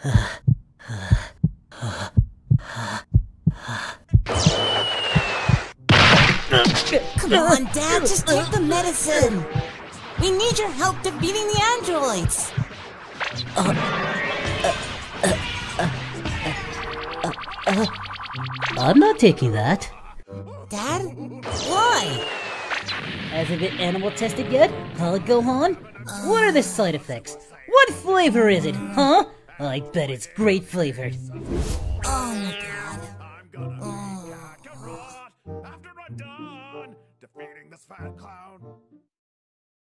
Come on, Dad, just take the medicine. We need your help defeating the androids. I'm not taking that. Dad? Why? Hasn't been animal tested yet, huh, Gohan? What are the side effects? What flavor is it, huh? I bet it's grape flavored.